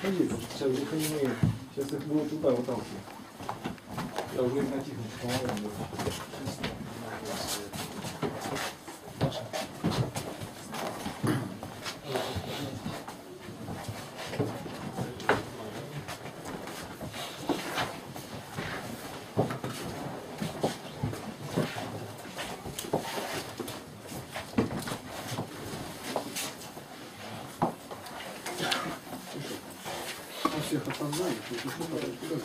поедем. Сейчас глухонемые. Сейчас их будут туда выталкивать. Я уже их натихнуть помогаю. Всех опознали, что куда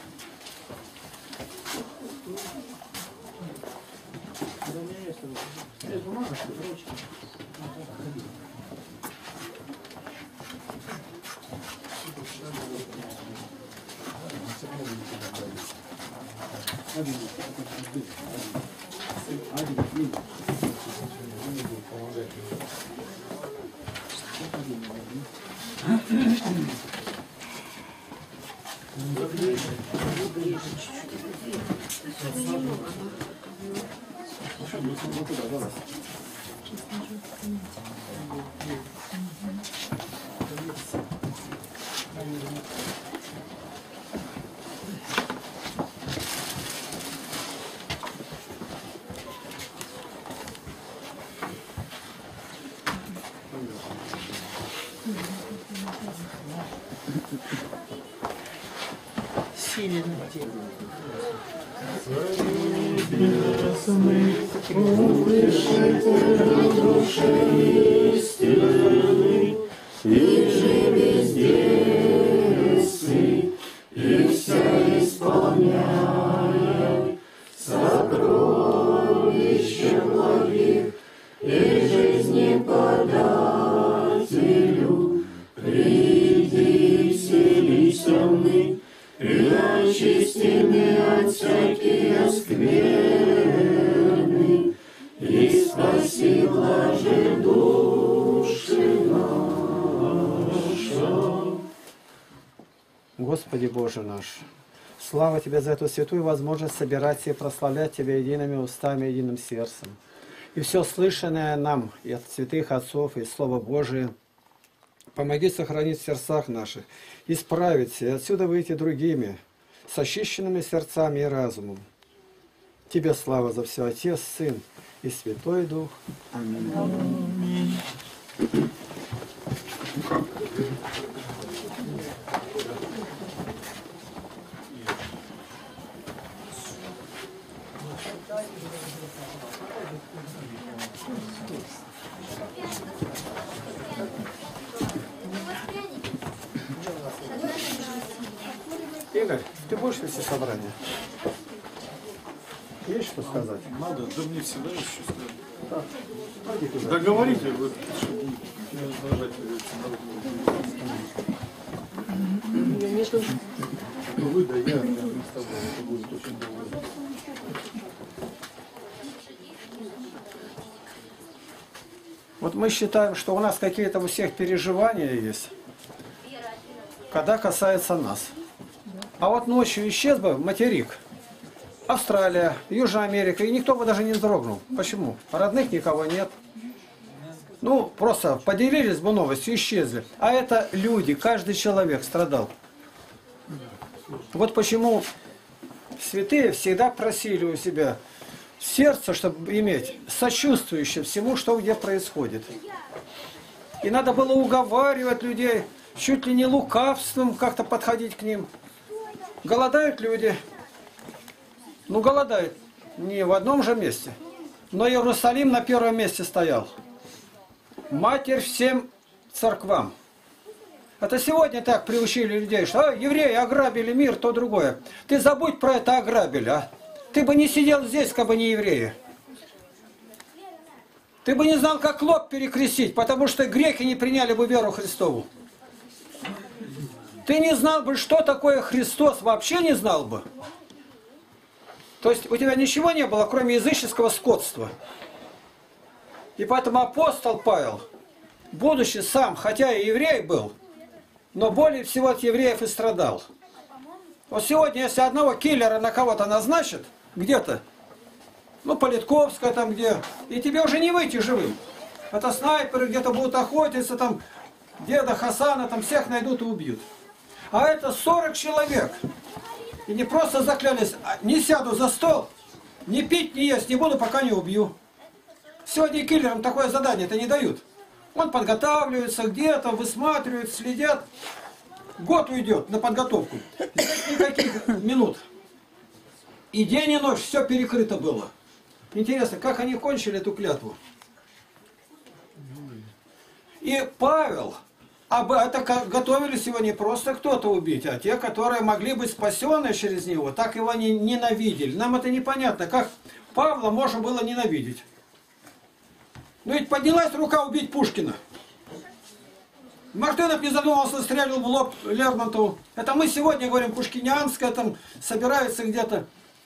да у меня есть бумага, что ли, ручка. Силен день. Души истины, и же везде сы, и вся исполняя сокровища благих, и жизни подателю, приди вселися мы, и очистены от всякие скверны, и спаси блаже души наша. Господи Боже наш, слава Тебе за эту святую возможность собираться и прославлять Тебя едиными устами, единым сердцем. И все слышанное нам и от святых отцов, и Слово Божие, помоги сохранить в сердцах наших, исправиться и отсюда выйти другими, с очищенными сердцами и разумом. Тебе слава за все, Отец, Сын и Святой Дух. Аминь. Аминь. Игорь, ты будешь вести собрание? Есть что сказать? Надо, да мне всегда есть что сказать. Да. Пойди туда. Договорите, вот, чтобы не раздражать вы, да я с тобой, это будет очень долго. Вот мы считаем, что у нас какие-то у всех переживания есть, когда касается нас. А вот ночью исчез бы материк, Австралия, Южная Америка, и никто бы даже не вздрогнул. Почему? Родных никого нет. Ну, просто поделились бы новостью, исчезли. А это люди, каждый человек страдал. Вот почему святые всегда просили у себя сердце, чтобы иметь сочувствующее всему, что где происходит. И надо было уговаривать людей, чуть ли не лукавством как-то подходить к ним. Голодают люди. Ну, голодают не в одном же месте. Но Иерусалим на первом месте стоял. Матерь всем церквам. Это сегодня так приучили людей, что евреи ограбили мир, то другое. Ты забудь про это ограбили, а? Ты бы не сидел здесь, как бы не евреи. Ты бы не знал, как лоб перекрестить, потому что греки не приняли бы веру Христову. Ты не знал бы, что такое Христос, вообще не знал бы. То есть у тебя ничего не было, кроме языческого скотства. И поэтому апостол Павел, будучи сам, хотя и еврей был, но более всего от евреев и страдал. Вот сегодня, если одного киллера на кого-то назначат, где-то, ну, Политковская там где, и тебе уже не выйти живым. Это снайперы где-то будут охотиться, там, деда Хасана, там всех найдут и убьют. А это 40 человек. И не просто заклялись, не сяду за стол, не пить, не есть не буду, пока не убью. Сегодня киллерам такое задание-то не дают. Он подготавливается где-то, высматривает, следят. Год уйдет на подготовку. Здесь никаких минут. И день и ночь все перекрыто было. Интересно, как они кончили эту клятву? И Павел, это готовились его не просто кто-то убить, а те, которые могли быть спасены через него, так его ненавидели. Нам это непонятно, как Павла можно было ненавидеть. Но ведь поднялась рука убить Пушкина. Мартынов не задумался, стрелил в лоб Лермонтову. Это мы сегодня говорим пушкинианское, там собирается где-то.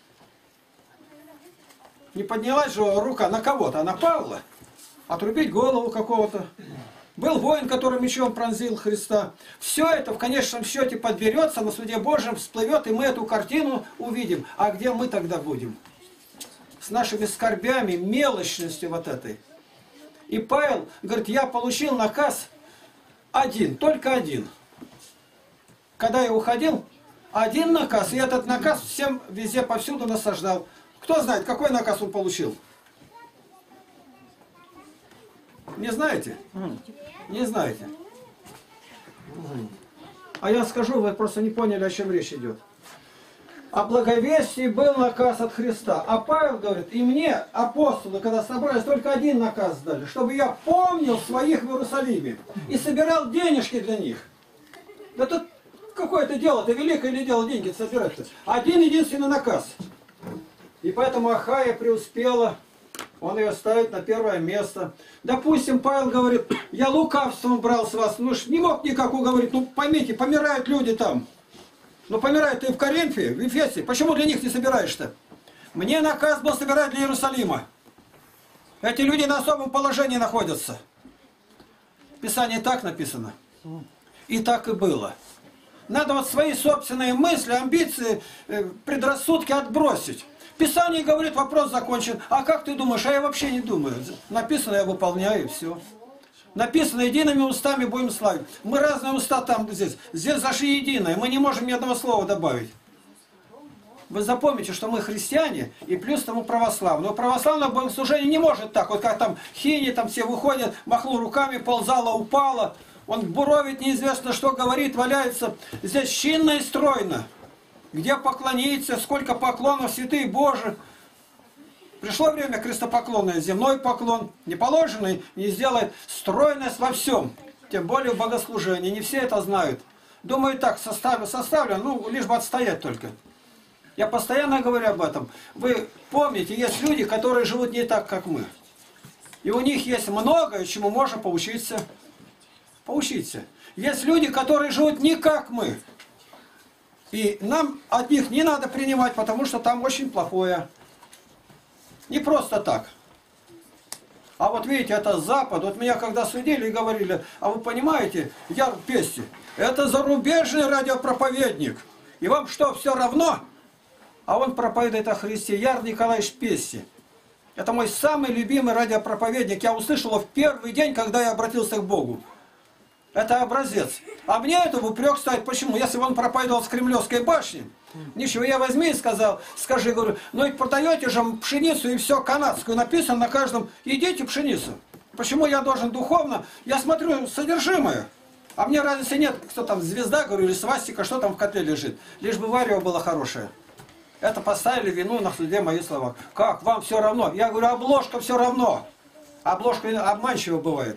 Не поднялась же рука на кого-то, а на Павла. Отрубить голову какого-то. Был воин, который мечом пронзил Христа. Все это в конечном счете подберется, на суде Божьем всплывет, и мы эту картину увидим. А где мы тогда будем? С нашими скорбями, мелочностью вот этой. И Павел говорит, я получил наказ один, только один. Когда я уходил, один наказ, и этот наказ всем везде, повсюду насаждал. Кто знает, какой наказ он получил? Не знаете? Не знаете. А я скажу, вы просто не поняли, о чем речь идет. О благовестии был наказ от Христа. А Павел говорит, и мне, апостолы, когда собрались, только один наказ дали, чтобы я помнил своих в Иерусалиме и собирал денежки для них. Да тут какое-то дело, это великое ли дело деньги собирать-то? Один единственный наказ. И поэтому Ахая преуспела, он ее ставит на первое место. Допустим, Павел говорит, я лукавством брал с вас, ну ж не мог никак уговорить, ну поймите, помирают люди там. Ну помирают ты в Коринфе, в Ефесе, почему для них не собираешь-то? Мне наказ был собирать для Иерусалима. Эти люди на особом положении находятся. В Писании так написано. И так и было. Надо вот свои собственные мысли, амбиции, предрассудки отбросить. Писание говорит, вопрос закончен. А как ты думаешь? А я вообще не думаю. Написано, я выполняю, и все. Написано, едиными устами будем славить. Мы разные уста там, здесь. Здесь зашли единое. Мы не можем ни одного слова добавить. Вы запомните, что мы христиане, и плюс тому православные. Но православное богослужение не может так. Вот как там хини, там все выходят, махнул руками, ползала, упала. Он буровит, неизвестно что говорит, валяется. Здесь чинно и стройно. Где поклониться, сколько поклонов, святые Божии. Пришло время крестопоклонное, земной поклон, не положенный, не сделает стройность во всем. Тем более в богослужении. Не все это знают. Думаю, так составлю, ну, лишь бы отстоять только. Я постоянно говорю об этом. Вы помните, есть люди, которые живут не так, как мы. И у них есть многое, чему можно поучиться. Поучиться. Есть люди, которые живут не как мы. И нам от них не надо принимать, потому что там очень плохое. Не просто так. А вот видите, это Запад. Вот меня когда судили и говорили, а вы понимаете, Яр Пести, это зарубежный радиопроповедник. И вам что, все равно? А он проповедует о Христе. Яр Николаевич Пести. Это мой самый любимый радиопроповедник. Я услышал его в первый день, когда я обратился к Богу. Это образец. А мне это в упрек ставить. Почему? Если бы он проповедовал с Кремлевской башни, ничего, я возьми и сказал, скажи, говорю, ну ведь продаете же пшеницу и все канадскую, написано на каждом, едите пшеницу. Почему я должен духовно? Я смотрю содержимое. А мне разницы нет, кто там, звезда, говорю, или свастика, что там в котле лежит. Лишь бы варево было хорошее. Это поставили вину на суде мои слова. Как, вам все равно? Я говорю, обложка все равно. Обложка обманчива бывает.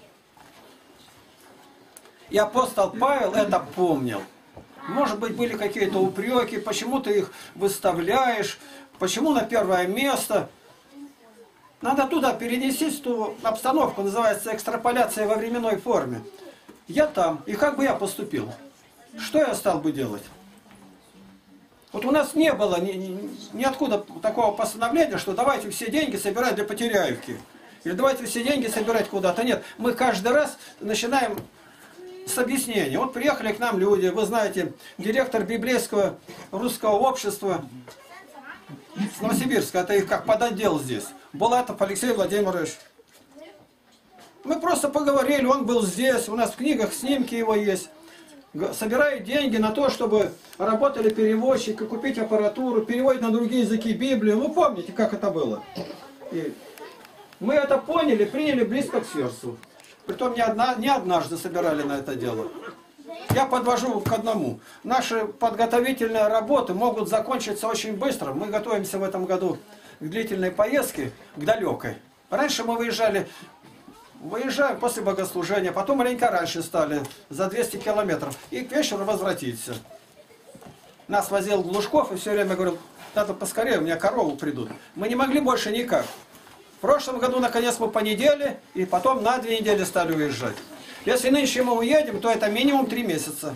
И апостол Павел это помнил. Может быть, были какие-то упреки, почему ты их выставляешь, почему на первое место. Надо туда перенести ту обстановку, называется экстраполяция во временной форме. Я там, и как бы я поступил? Что я стал бы делать? Вот у нас не было ниоткуда такого постановления, что давайте все деньги собирать для Потеряевки. Или давайте все деньги собирать куда-то. Нет, мы каждый раз начинаем с объяснения. Вот приехали к нам люди, вы знаете, директор библейского русского общества с Новосибирска, это их как подотдел здесь. Булатов Алексей Владимирович. Мы просто поговорили, он был здесь, у нас в книгах снимки его есть. собирает деньги на то, чтобы работали переводчики, купить аппаратуру, переводить на другие языки Библию. Вы помните, как это было? И мы это поняли, приняли близко к сердцу. Притом не однажды собирали на это дело. Я подвожу к одному. Наши подготовительные работы могут закончиться очень быстро. Мы готовимся в этом году к длительной поездке, к далекой. Раньше мы выезжаем после богослужения, потом маленько раньше стали, за 200 километров, и к вечеру возвратиться. Нас возил Глушков и все время говорил, надо поскорее, у меня коровы придут. Мы не могли больше никак. В прошлом году, наконец, мы по неделе, и потом на 2 недели стали уезжать. Если нынче мы уедем, то это минимум 3 месяца.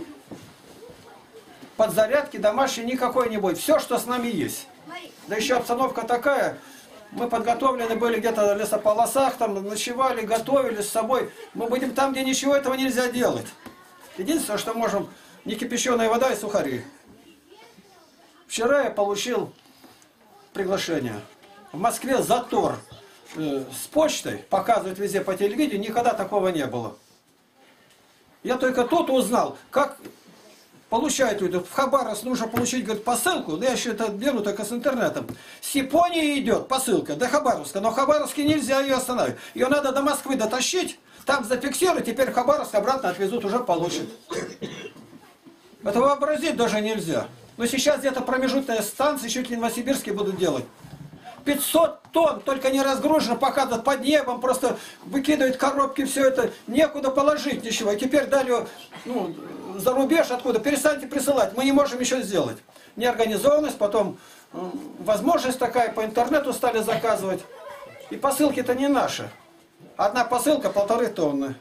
Подзарядки домашней никакой не будет. Все, что с нами есть. Да еще обстановка такая. Мы подготовлены были где-то в лесополосах, там ночевали, готовили с собой. Мы будем там, где ничего этого нельзя делать. Единственное, что можем, не кипяченая вода и сухари. Вчера я получил приглашение. В Москве затор с почтой, показывают везде по телевидению, никогда такого не было. Я только тут узнал, как получают, в Хабаровск нужно получить, говорит, посылку, да я еще это беру только с интернетом. С Японии идет посылка до Хабаровска, но в Хабаровске нельзя ее остановить. Ее надо до Москвы дотащить, там зафиксируют, теперь в Хабаровск обратно отвезут, уже получат. Это вообразить даже нельзя. Но сейчас где-то промежутные станции, чуть ли в Новосибирске будут делать. 500 тонн, только не разгружено, показывают под небом, просто выкидывают коробки, все это, некуда положить ничего. И теперь дали за рубеж откуда, перестаньте присылать, мы не можем еще сделать. Неорганизованность, потом возможность такая, по интернету стали заказывать. И посылки-то не наши. Одна посылка 1,5 тонны.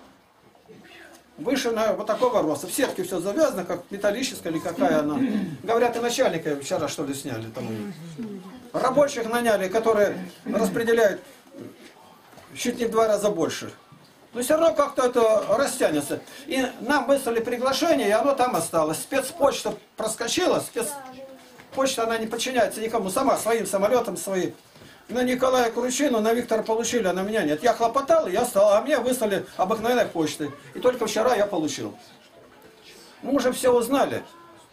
Выше вот такого роста. В сетке все завязано, как металлическая или какая она. Говорят, и начальника вчера что ли сняли. Там. Рабочих наняли, которые распределяют чуть не в 2 раза больше. Но все равно как-то это растянется. И нам выслали приглашение, и оно там осталось. Спецпочта проскочила, спецпочта она не подчиняется никому, сама своим самолетом своим. На Николая Кручину, на Виктора получили, а на меня нет. Я хлопотал, и я стал, а мне выслали обыкновенной почтой. И только вчера я получил. Мы уже все узнали.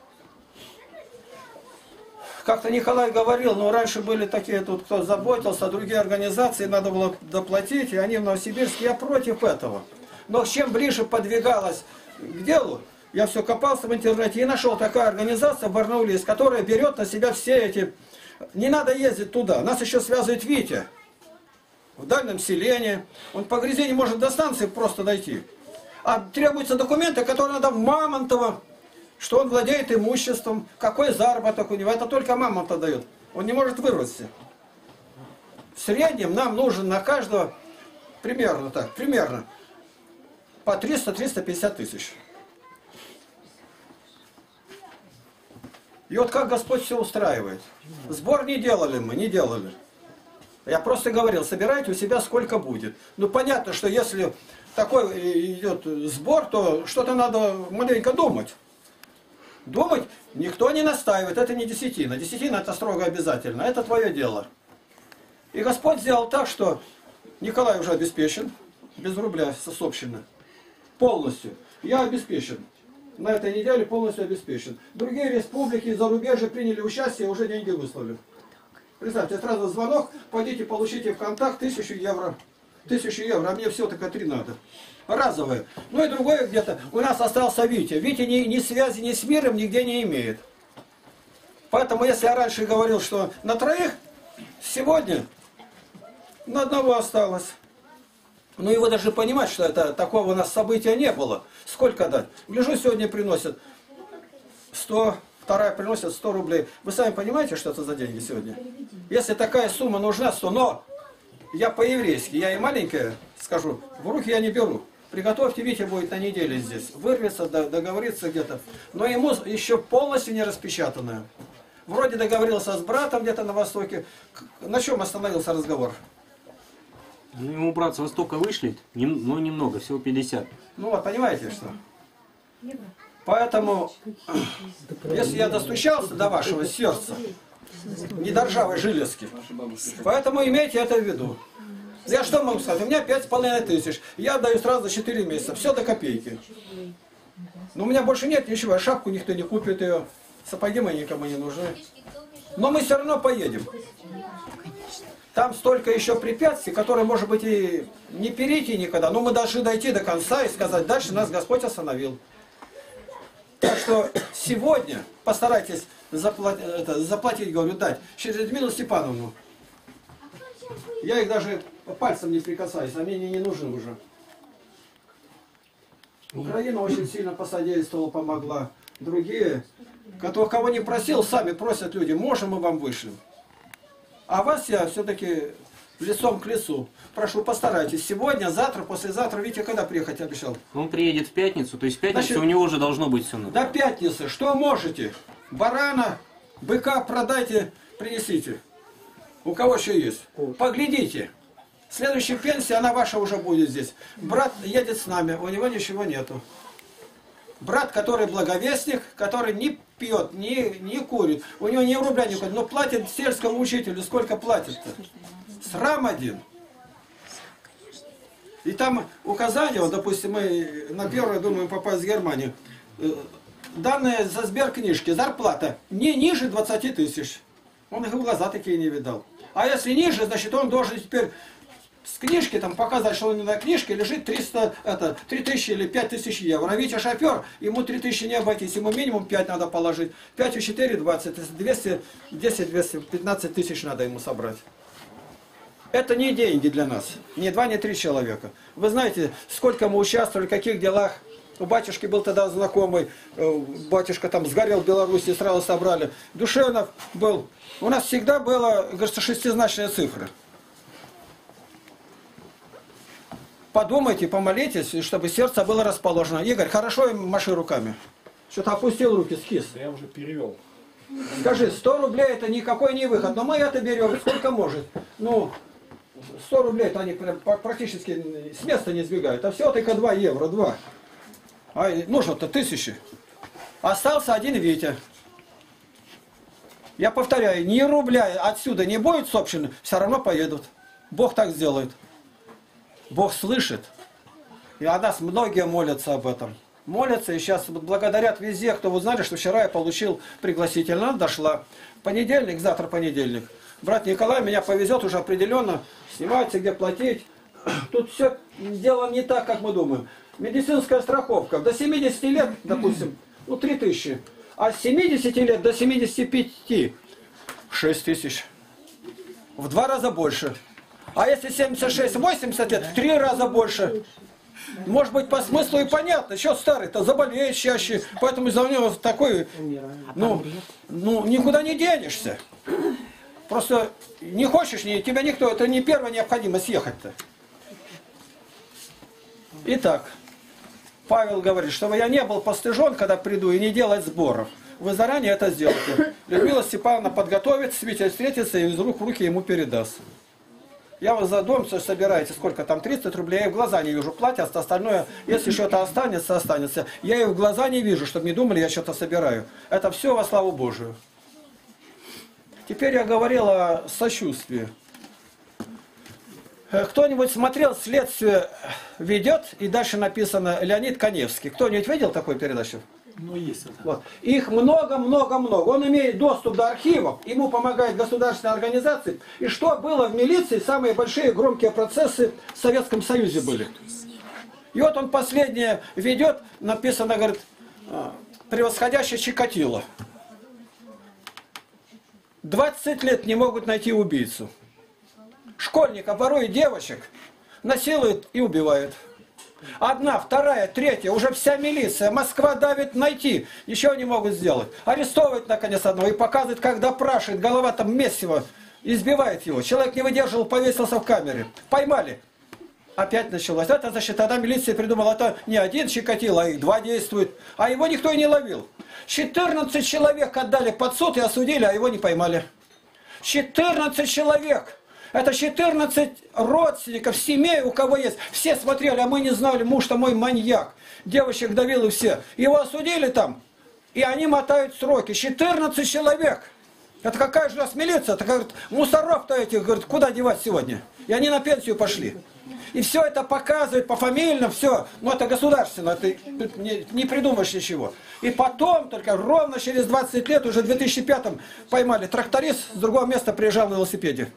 Как-то Николай говорил, но раньше были такие тут, кто заботился, а другие организации надо было доплатить, и они в Новосибирске. Я против этого. Но чем ближе подвигалось к делу, я все копался в интернете и нашел такая организация в Барнауле, которая берет на себя все эти... Не надо ездить туда. Нас еще связывает Витя. В дальнем селении. Он по грязи не может до станции просто дойти. А требуются документы, которые надо в Мамонтово. Что он владеет имуществом, какой заработок у него. Это только Мамонтов дает. Он не может вырасти. В среднем нам нужен на каждого примерно по 300-350 тысяч. И вот как Господь все устраивает. Сбор не делали мы, не делали. Я просто говорил, собирайте у себя сколько будет. Ну понятно, что если такой идет сбор, то что-то надо маленько думать. Думать никто не настаивает, это не десятина. Десятина это строго обязательно, это твое дело. И Господь сделал так, что Николай уже обеспечен, без рубля собственно, полностью. Я обеспечен. На этой неделе полностью обеспечен. Другие республики, зарубежья приняли участие, уже деньги выслали. Представьте, сразу звонок, пойдите, получите в контакт 1000 евро. 1000 евро, а мне все только 3 надо. Разовые. Ну и другое где-то. У нас остался Витя. Витя ни связи ни с миром нигде не имеет. Поэтому, если я раньше говорил, что на 3, сегодня на 1 осталось. Ну и вы даже понимаете, что это такого у нас события не было. Сколько дать? Гляжу, сегодня приносят 100, вторая приносит 100 рублей. Вы сами понимаете, что это за деньги сегодня? Если такая сумма нужна, 100, но я по-еврейски, я и маленькая, скажу, в руки я не беру. Приготовьте, Витя будет на неделе здесь. Вырвется, договориться где-то. Но ему еще полностью не распечатанное. Вроде договорился с братом где-то на Востоке. На чем остановился разговор? Ну, ему брат с Востока вышлет, но немного, всего 50. Ну вот, понимаете, что? Поэтому, если я достучался до вашего сердца, не до ржавой железки, поэтому имейте это в виду. Я что могу сказать? У меня 5500. Я отдаю сразу за 4 месяца. Все до копейки. Но у меня больше нет ничего, шапку никто не купит ее, сапоги мои никому не нужны. Но мы все равно поедем. Там столько еще препятствий, которые, может быть, и не перейти никогда, но мы должны дойти до конца и сказать, дальше нас Господь остановил. Так что сегодня постарайтесь заплатить, говорю, дать через Людмилу Степановну. Я их даже пальцем не прикасаюсь, они мне не нужны уже. Украина очень сильно посодействовала, помогла. Другие, кого не просил, сами просят люди, можем мы вам вышлем. А вас я все-таки лицом к лицу. Прошу, постарайтесь. Сегодня, завтра, послезавтра. Витя когда приехать обещал? Он приедет в пятницу, то есть в пятницу Значит, у него уже должно быть все. До пятницы. Что можете? Барана, быка продайте, принесите. У кого еще есть? Поглядите. Следующая пенсия, она ваша уже будет здесь. Брат едет с нами, у него ничего нету. Брат, который благовестник, который не пьет, не курит. У него ни рубля не курит, но платит сельскому учителю. Сколько платит-то? Срам один. И там указание, вот, допустим, мы на первое думаем попасть в Германию. Данные за сберкнижки, зарплата не ниже 20 тысяч. Он их в глаза такие не видал. А если ниже, значит он должен теперь с книжки там показать, что он на книжке лежит 3000 или 5000 евро. А Витя шофер, ему 3000 не обойтись, ему минимум 5 надо положить. 5 и 4, 20, 200, 10, 215 тысяч надо ему собрать. Это не деньги для нас, ни 2, ни 3 человека. Вы знаете, сколько мы участвовали, в каких делах. У батюшки был тогда знакомый, батюшка там сгорел в Беларуси, сразу собрали. Душевнов был. У нас всегда было, говорится, шестизначные цифры. Подумайте, помолитесь, чтобы сердце было расположено. Игорь, хорошо маши руками. Что-то опустил руки, скис. Я уже перевел. Скажи, 100 рублей это никакой не выход, но мы это берем, сколько может. Ну, 100 рублей это они практически с места не сбегают. А все только 2 евро, 2. А нужно-то 1000. Остался один Витя. Я повторяю, ни рубля отсюда не будет собственно, все равно поедут. Бог так сделает. Бог слышит. И о нас многие молятся об этом. Молятся и сейчас благодарят везде, кто вы знали, что вчера я получил пригласительно. Она дошла. Понедельник, завтра понедельник. Брат Николай меня повезет уже определенно. Снимается, где платить. Тут все дело не так, как мы думаем. Медицинская страховка. До 70 лет, допустим, 3000. А с 70 лет до 75 6000. В 2 раза больше. А если 76-80 лет, в 3 раза больше. Может быть, по смыслу и понятно. Еще старый-то заболеет чаще. Поэтому из-за него такой... Ну, никуда не денешься. Просто не хочешь, тебя никто... Это не первая необходимость ехать-то. Итак, Павел говорит, чтобы я не был постыжен, когда приду, и не делать сборов. Вы заранее это сделаете. Людмила Степановна подготовит, с Витей встретится и из рук в руки ему передаст. Я вас за дом собираете, сколько там, 30 рублей, я в глаза не вижу, платят, остальное, если что-то останется, останется. Я и в глаза не вижу, чтобы не думали, я что-то собираю. Это все во славу Божию. Теперь я говорил о сочувствии. Кто-нибудь смотрел «Следствие ведет», и дальше написано Леонид Каневский. Кто-нибудь видел такую передачу? Ну, есть это. Вот. Их много-много-много. Он имеет доступ до архивов, ему помогает государственная организация. И что было в милиции, самые большие громкие процессы в Советском Союзе были. И вот он последнее ведет, написано, говорит, превосходящий Чикатило. 20 лет не могут найти убийцу. Школьников ворует девочек, насилует и убивает. 1, 2, 3, уже вся милиция, Москва давит найти, ничего не могут сделать. Арестовывает наконец одного и показывает, как допрашивает, голова там месиво, избивает его. Человек не выдержал, повесился в камере. Поймали. Опять началось. Это значит, тогда милиция придумала, это не один Чикатило, а их 2 действуют. А его никто и не ловил. 14 человек отдали под суд и осудили, а его не поймали. 14 человек. Это 14 родственников, семей, у кого есть. Все смотрели, а мы не знали, муж-то мой маньяк. Девочек давил и все. Его осудили там, и они мотают сроки. 14 человек. Это какая же у нас милиция? Это, говорит, мусоров-то этих, говорит, куда девать сегодня? И они на пенсию пошли. И все это показывает пофамильно, все. Но это государственно, ты не придумаешь ничего. И потом, только ровно через 20 лет, уже в 2005-м поймали тракторист, с другого места приезжал на велосипеде.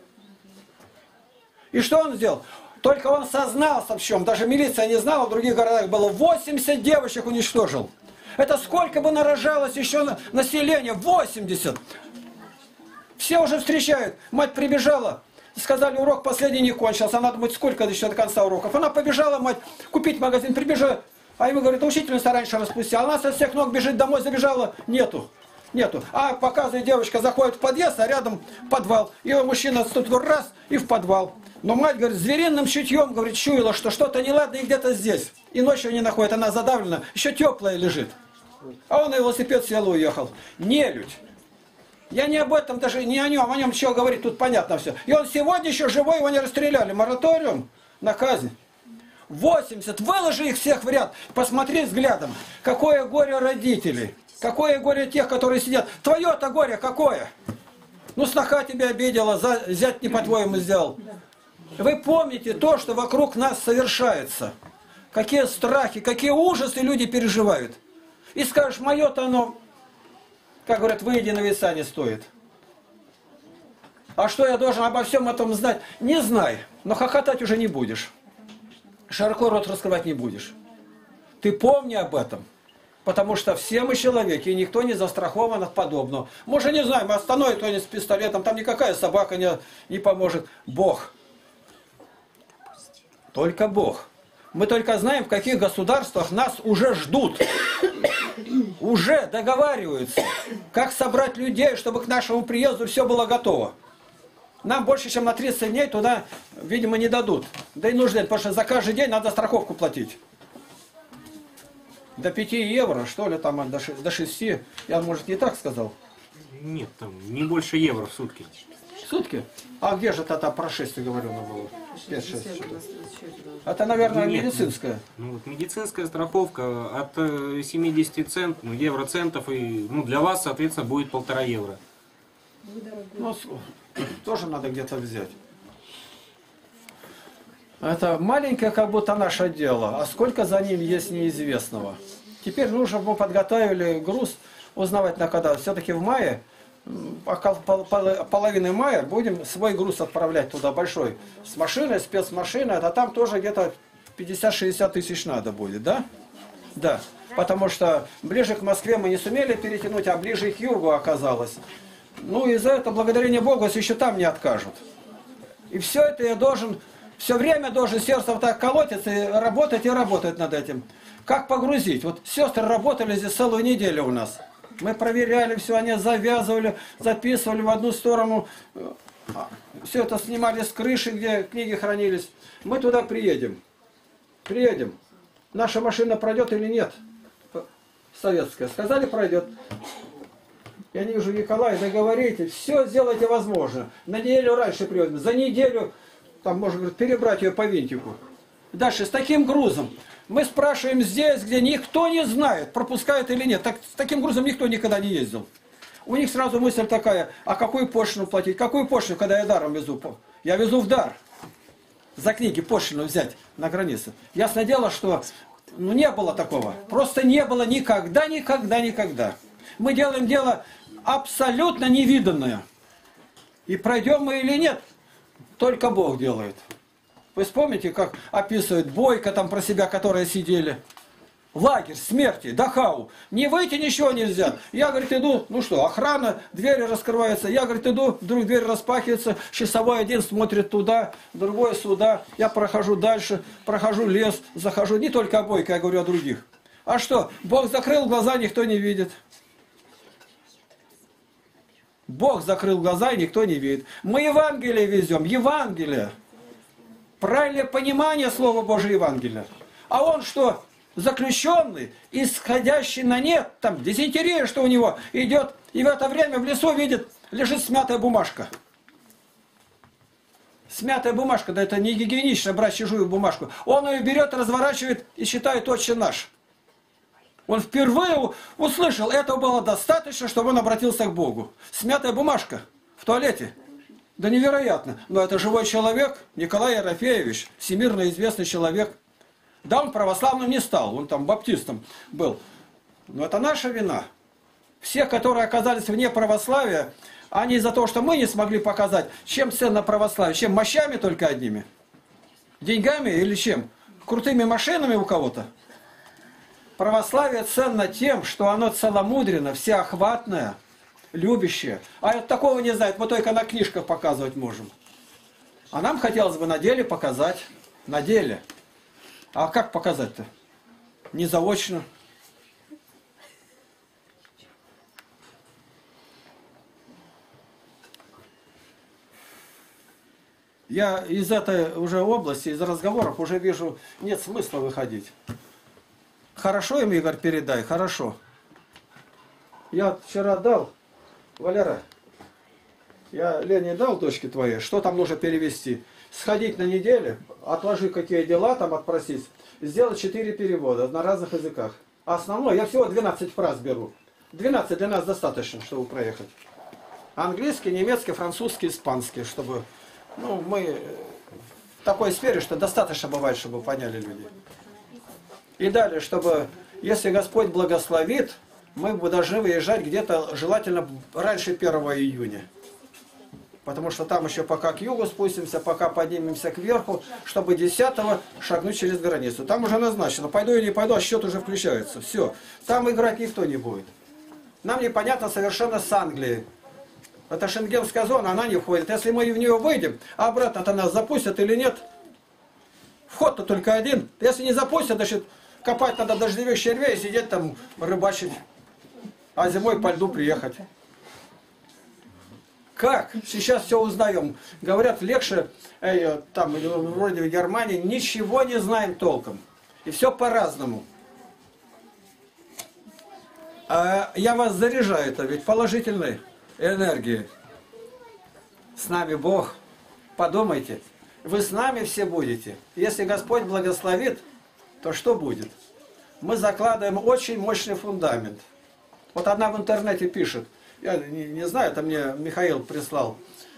И что он сделал? Только он сознался в чем. Даже милиция не знала, в других городах было 80 девочек уничтожил. Это сколько бы нарожалось еще население? 80! Все уже встречают. Мать прибежала. Сказали, урок последний не кончился. Она думает, сколько еще до конца уроков. Она побежала, мать, купить магазин, прибежала. А ему говорит, учительница раньше распустила. Она со всех ног бежит домой, забежала. Нету. Нету. А показывает, девочка заходит в подъезд, а рядом подвал. И мужчина тут раз и в подвал. Но мать, говорит, звериным чутьем, говорит, чуяла, что что-то неладное где-то здесь. И ночью не находит, она задавлена, еще теплая лежит. А он на велосипед сел и уехал. Нелюдь. Я не об этом, даже не о нем что говорить, тут понятно все. И он сегодня еще живой, его не расстреляли. Мораториум на казнь. 80, выложи их всех в ряд, посмотри взглядом, какое горе родителей, какое горе тех, которые сидят. Твое-то горе какое? Ну, сноха тебя обидела, зять не по-твоему сделал. Вы помните то, что вокруг нас совершается. Какие страхи, какие ужасы люди переживают. И скажешь, мое-то оно, как говорят, выйди на веса не стоит. А что я должен обо всем этом знать? Не знай, но хохотать уже не будешь. Широко рот раскрывать не будешь. Ты помни об этом. Потому что все мы человеки, и никто не застрахован от подобного. Может, не знаем, остановит кто-нибудь с пистолетом, там никакая собака не поможет. Бог. Только Бог. Мы только знаем, в каких государствах нас уже ждут. Уже договариваются, как собрать людей, чтобы к нашему приезду все было готово. Нам больше, чем на 30 дней туда, видимо, не дадут. Да и нужно, потому что за каждый день надо страховку платить. До 5 евро, что ли, там до 6. Я, может, не так сказал? Нет, там не больше евро в сутки. В сутки? А где же это про 6 говорено было? 5-6. Это, наверное, Нет, медицинская. Ну, вот медицинская страховка от 70 евроцентов, и ну, для вас, соответственно, будет 1,5 евро. Ну, тоже надо где-то взять. Это маленькое, как будто наше дело, а сколько за ним есть неизвестного. Теперь нужно, мы подготовили груз, узнавать на когда. Все-таки в мае, половины мая, будем свой груз отправлять туда большой. С машиной, спецмашиной, а там тоже где-то 50-60 тысяч надо будет, да? Да. Потому что ближе к Москве мы не сумели перетянуть, а ближе к югу оказалось. Ну и за это, благодарение Богу, если еще там не откажут. И все это я должен, все время должен сердце вот так колотиться и работать над этим. Как погрузить? Вот сестры работали здесь целую неделю у нас. Мы проверяли все, они завязывали, записывали в одну сторону. Все это снимали с крыши, где книги хранились. Мы туда приедем. Приедем. Наша машина пройдет или нет? Советская. Сказали, пройдет. Я не вижу, Николай, договорите, все сделайте возможно. На неделю раньше привезем. За неделю, там, можно говорить, перебрать ее по винтику. Дальше, с таким грузом. Мы спрашиваем здесь, где никто не знает, пропускают или нет. Так, с таким грузом никто никогда не ездил. У них сразу мысль такая, а какую пошлину платить? Какую пошлину, когда я даром везу? Я везу в дар. За книги пошлину взять на границе. Ясное дело, что ну, не было такого. Просто не было никогда. Мы делаем дело абсолютно невиданное. И пройдем мы или нет, только Бог делает. Вы вспомните, как описывает Бойко там про себя, которые сидели. Лагерь смерти, Дахау. Не выйти ничего нельзя. Я, говорит, иду, ну что, охрана, двери раскрываются. Я, говорит, иду, вдруг дверь распахивается, часовой один смотрит туда, другой сюда. Я прохожу дальше, прохожу лес, захожу. Не только о Бойко, я говорю о других. А что, Бог закрыл глаза, никто не видит. Бог закрыл глаза, и никто не видит. Мы Евангелие везем, Евангелие. Правильное понимание Слова Божьего Евангелия. А он что? Заключенный, исходящий на нет, там дизентерия, что у него идет, и в это время в лесу видит, лежит смятая бумажка. Смятая бумажка, да это не гигиенично брать чужую бумажку. Он ее берет, разворачивает и считает «Отче наш». Он впервые услышал, этого было достаточно, чтобы он обратился к Богу. Смятая бумажка в туалете. Да невероятно. Но это живой человек, Николай Ерофеевич, всемирно известный человек. Да, он православным не стал, он там баптистом был. Но это наша вина. Все, которые оказались вне православия, они из-за того, что мы не смогли показать, чем ценно православие, чем мощами только одними, деньгами или чем, крутыми машинами у кого-то. Православие ценно тем, что оно целомудренно, всеохватное, любящее. А такого не знает, мы только на книжках показывать можем. А нам хотелось бы на деле показать, на деле. А как показать-то? Не заочно. Я из этой уже области, из разговоров уже вижу, нет смысла выходить. Хорошо им, Игорь, передай, хорошо. Я вчера дал, Валера, я Лене дал дочке твоей, что там нужно перевести. Сходить на неделю, отложи какие дела там отпросить, сделать 4 перевода на разных языках. А основное, я всего 12 фраз беру. 12 для нас достаточно, чтобы проехать. Английский, немецкий, французский, испанский, чтобы... Ну, мы в такой сфере, что достаточно бывает, чтобы поняли люди. И далее, чтобы, если Господь благословит, мы должны выезжать где-то, желательно, раньше 1 июня. Потому что там еще пока к югу спустимся, пока поднимемся кверху, чтобы 10-го шагнуть через границу. Там уже назначено, пойду или не пойду, а счет уже включается. Все, там играть никто не будет. Нам непонятно совершенно с Англией. Это шенгенская зона, она не входит. Если мы в нее выйдем, а обратно-то нас запустят или нет? Вход-то только один. Если не запустят, значит, копать надо дождевых червей и сидеть там рыбачить. А зимой по льду приехать. Как? Сейчас все узнаем. Говорят, легче, там, вроде в Германии, ничего не знаем толком. И все по-разному. А я вас заряжаю, это ведь положительной энергии. С нами Бог. Подумайте. Вы с нами все будете. Если Господь благословит, то что будет? Мы закладываем очень мощный фундамент. Вот одна в интернете пишет. Я не знаю, это мне Михаил прислал.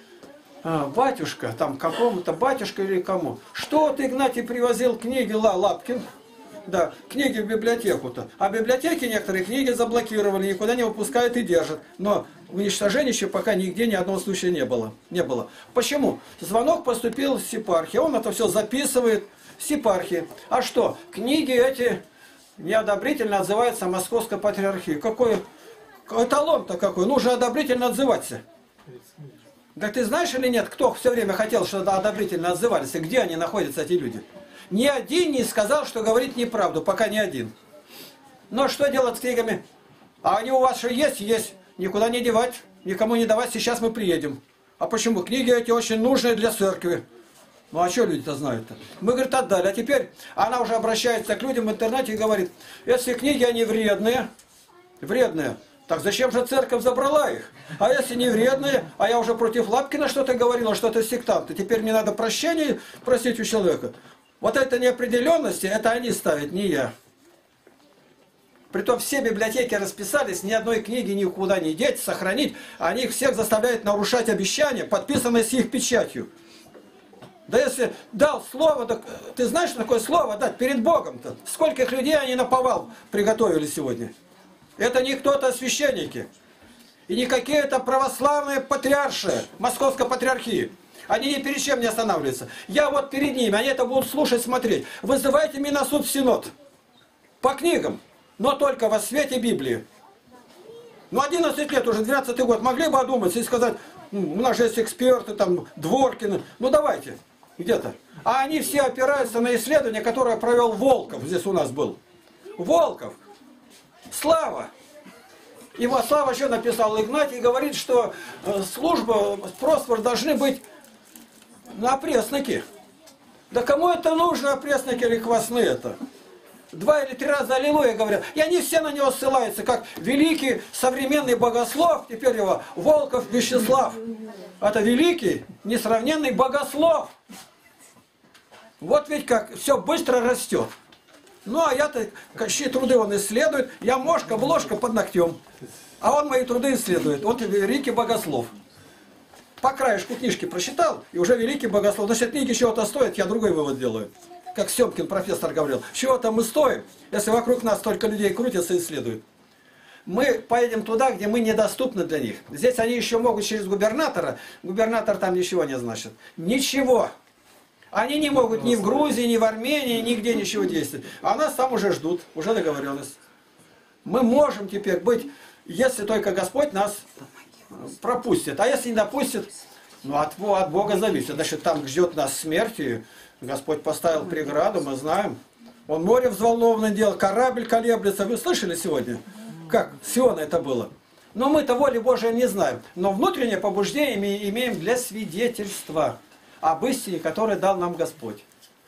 Батюшка, там какому-то батюшка или кому. Что ты, Игнатий, привозил книги Лапкин? Да, книги в библиотеку-то. А в библиотеке некоторые книги заблокировали, никуда не выпускают и держат. Но уничтожения еще пока нигде ни одного случая не было. Почему? Звонок поступил с епархии, он это все записывает с епархии. А что? Книги эти неодобрительно отзываются Московской патриархии. Какой эталон-то какой? Нужно одобрительно отзываться. Да ты знаешь или нет, кто все время хотел, что одобрительно отзывались, и где они находятся, эти люди? Ни один не сказал, что говорит неправду, пока ни один. Но что делать с книгами? А они у вас что есть? Есть. Никуда не девать, никому не давать, сейчас мы приедем. А почему? Книги эти очень нужные для церкви. Ну а что люди-то знают-то? Мы, говорит, отдали. А теперь она уже обращается к людям в интернете и говорит, если книги, они вредные, так зачем же церковь забрала их? А если не вредные, а я уже против Лапкина что-то говорила, что это сектанты, теперь мне надо прощения просить у человека. Вот это неопределенности, это они ставят, не я. Притом все библиотеки расписались, ни одной книги никуда не деть, сохранить. Они их всех заставляют нарушать обещания, подписанные с их печатью. Да если дал слово, так ты знаешь, что такое слово дать перед Богом-то? Скольких людей они наповал приготовили сегодня? Это не кто-то, а священники. И не какие-то православные патриарши Московской патриархии. Они ни перед чем не останавливаются. Я вот перед ними, они это будут слушать, смотреть. Вызывайте меня на суд в Синод. По книгам, но только во свете Библии. Ну 11 лет, уже 12-й год, могли бы одуматься и сказать, у нас же есть эксперты, там, Дворкины, ну давайте, где-то. А они все опираются на исследование, которое провел Волков, здесь у нас был. Волков. Слава. Его Слава еще написал Игнатий и говорит, что служба, просвор должны быть на опресноке. Да кому это нужно, опресноки или квасные-то? 2 или 3 раза аллилуйя говорят. И они все на него ссылаются, как великий современный богослов, теперь его Волков Вячеслав. Это великий, несравненный богослов. Вот ведь как все быстро растет. Ну, а я-то, чьи труды он исследует, я мошка-бложка под ногтем. А он мои труды исследует. Он великий богослов. по краешку книжки прочитал, и уже великий богослов. Значит, книги чего-то стоят, я другой вывод делаю. Как Семкин профессор говорил, чего-то мы стоим, если вокруг нас столько людей крутятся и исследуют. Мы поедем туда, где мы недоступны для них. Здесь они еще могут через губернатора. Губернатор там ничего не значит. Ничего. Они не могут ни в Грузии, ни в Армении, нигде ничего действовать. А нас там уже ждут, уже договоренность. Мы можем теперь быть, если только Господь нас пропустит. А если не допустит, ну от Бога зависит. Значит, там ждет нас смерть, и Господь поставил преграду, мы знаем. Он море взволнованное делал, корабль колеблется. Вы слышали сегодня? Как Сиона это было? Но мы-то воли Божией не знаем. Но внутреннее побуждение мы имеем для свидетельства об истине, которую дал нам Господь.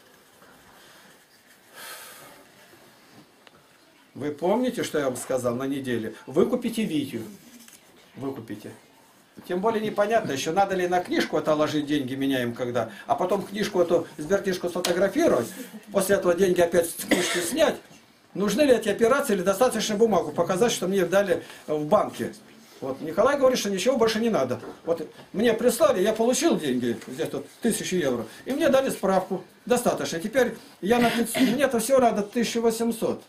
Вы помните, что я вам сказал на неделе? Выкупите Витю. Выкупите. Тем более непонятно, еще надо ли на книжку это ложить деньги, меняем когда, а потом книжку эту, сберкнижку сфотографировать, после этого деньги опять с книжки снять. Нужны ли эти операции или достаточно бумагу показать, что мне дали в банке. Вот Николай говорит, что ничего больше не надо. Вот мне прислали, я получил деньги, где-то 1000 евро, и мне дали справку. Достаточно. Теперь я мне-то всего надо 1800.